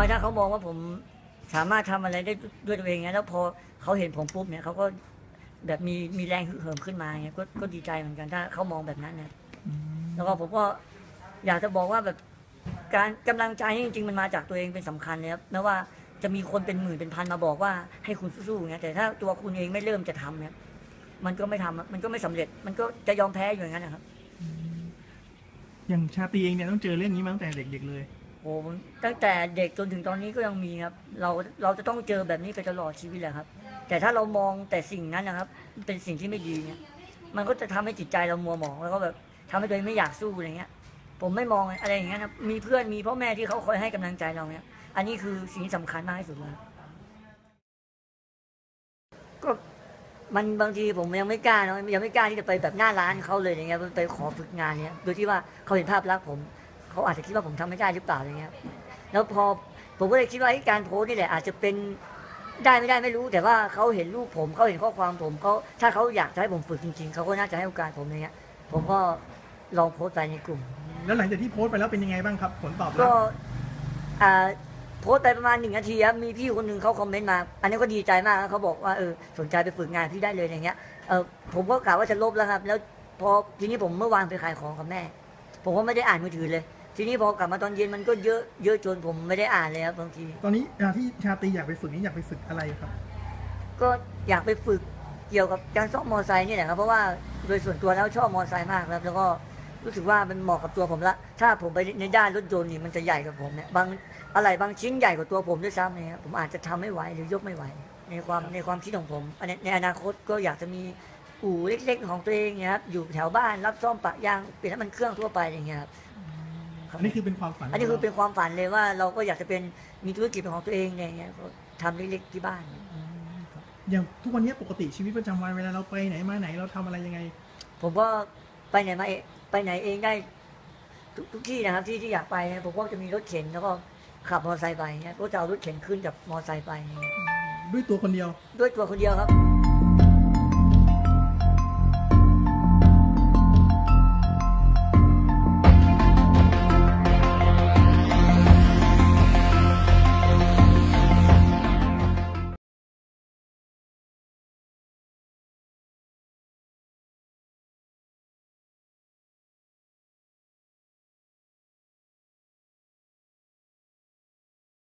อยถ้าเขามองว่าผมสามารถทำอะไรได้ด้วยตัวเองเงี้ยแล้วพอเขาเห็นผมปุ๊บเนี่ยเขาก็แบบมีแรงฮึกเหิมขึ้นมาเงี้ยก็ดีใจเหมือนกันถ้าเขามองแบบนั้นเนี่ยแล้วก็ผมก็อยากจะบอกว่าแบบการกำลังใจนี่จริงๆมันมาจากตัวเองเป็นสำคัญเลยครับแม้ว่าจะมีคนเป็นหมื่นเป็นพันมาบอกว่าให้คุณสู้ๆเงี้ยแต่ถ้าตัวคุณเองไม่เริ่มจะทำเนี่ยมันก็ไม่ทำมันก็ไม่สำเร็จมันก็จะยอมแพ้อยู่อย่างนั้นนะครับอย่างชาตรีเองเนี่ยต้องเจอเรื่องนี้มาตั้งแต่เด็กๆเลยโอ้ตั้งแต่เด็กจนถึงตอนนี้ก็ยังมีครับเราจะต้องเจอแบบนี้ไปตลอดชีวิตแหละครับแต่ถ้าเรามองแต่สิ่งนั้นนะครับเป็นสิ่งที่ไม่ดีเนี่ยมันก็จะทำให้จิตใจเรามัวหมองแล้วก็แบบทำให้ตัวเองไม่อยากสู้อะไรเงี้ยผมไม่มองอะไรอย่างเงี้ยนะมีเพื่อนมีพ่อแม่ที่เขาคอยให้กำลังใจเราเนี่ยอันนี้คือสิ่งที่สำคัญมากที่สุดเลยก็มันบางทีผมยังไม่กล้านะยังไม่กล้าที่จะไปแบบหน้าร้านเขาเลยอย่างเงี้ยไปขอฝึกงานเนี้ยโดยที่ว่าเขาเห็นภาพลักษณ์ผมเขาอาจจะคิดว่าผมทำไม่ได้หรือเปล่าอะไรเงี้ยแล้วพอผมก็เลยคิดว่าการโพสนี่แหละอาจจะเป็นได้ไม่ได้ไม่รู้แต่ว่าเขาเห็นรูปผมเขาเห็นข้อความผมเขาถ้าเขาอยากให้ผมฝึกจริงๆเขาก็น่าจะให้โอกาสผมอย่างเงี้ยผมก็ลองโพสต์ไปในกลุ่มแล้วหลังจากที่โพสต์ไปแล้วเป็นยังไงบ้างครับผลตอบรับก็อ่าโพสต์ไปประมาณ1 นาทีครับมีพี่คนหนึ่งเขาคอมเมนต์มาอันนี้ก็ดีใจมากเขาบอกว่าสนใจไปฝึกงานพี่ได้เลยอย่างเงี้ยผมก็กะว่าจะลบแล้วครับแล้วพอทีนี้ผมเมื่อวานไปขายของกับแม่ผมก็ไม่ได้อ่านมือถือเลยทีนี้พอกลับมาตอนเย็นมันก็เยอะจนผมไม่ได้อ่านเลยครับบางทีตอนนี้ที่ชาตรีอยากไปฝึกนี้อยากไปฝึกอะไรครับก็อยากไปฝึกเกี่ยวกับการซ่อมมอเตอร์ไซค์นี่แหละครับเพราะว่าโดยส่วนตัวแล้วชอบมอเตอร์ไซค์มากครับแล้วก็รู้สึกว่ามันเหมาะกับตัวผมละถ้าผมไปในด้านรถยนต์นี่มันจะใหญ่กับผมเนี่ยอะไรบางชิ้นใหญ่กว่าตัวผมด้วยซ้ำเนี่ยผมอาจจะทำไม่ไหวหรือยกไม่ไหวในความคิดของผมในอนาคตก็อยากจะมีอู่เล็กๆของตัวเองเนี่ยครับอยู่แถวบ้านรับซ่อมปะยางเปลี่ยนน้ำมันเครื่องทั่วไปอย่างเงี้ยครับอันนี้คือเป็นความฝันอันนี้คือเป็นความฝันเลยว่าเราก็อยากจะเป็นมีธุรกิจเป็นของตัวเองเนี่ยทำเล็กๆที่บ้านอย่างทุกวันนี้ปกติชีวิตประจำวันเวลาเราไปไหนมาไหนเราทำอะไรยังไงผมก็ไปไหนมาไปไหนเองได้ทุกที่นะครับที่อยากไปผมก็จะมีรถเข็นแล้วก็ขับมอเตอร์ไซค์ไปเนี่ยก็จะเอารถเข็นขึ้นกับมอเตอร์ไซค์ไปด้วยตัวคนเดียวด้วยตัวคนเดียวครับ